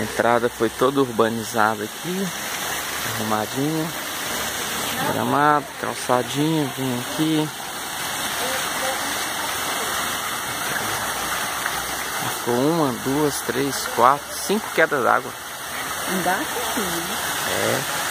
entrada foi toda urbanizada aqui, arrumadinha, gramado, calçadinha, vim aqui. Ficou 1, 2, 3, 4, 5 quedas d'água. Embaixo aqui, né? É.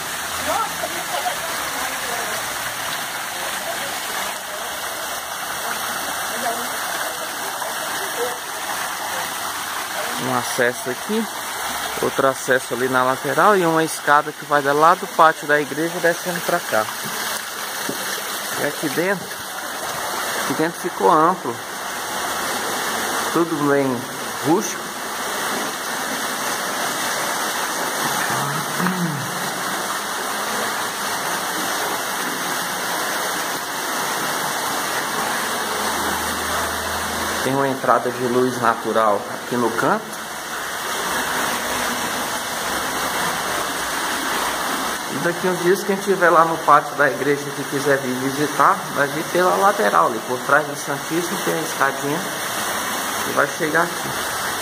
Um acesso aqui, outro acesso ali na lateral e uma escada que vai lá do pátio da igreja descendo pra cá. E aqui dentro ficou amplo, tudo bem rústico. Tem uma entrada de luz natural aqui no canto. E daqui uns dias, quem estiver lá no pátio da igreja que quiser vir visitar, vai vir pela lateral ali, por trás do Santíssimo tem a escadinha e vai chegar aqui.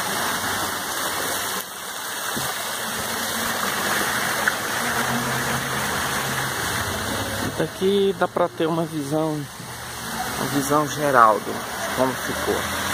Daqui dá para ter uma visão geral de como ficou.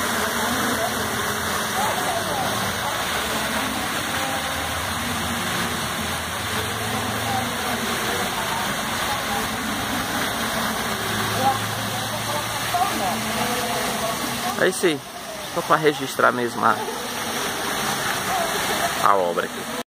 É isso aí, só para registrar mesmo a obra aqui.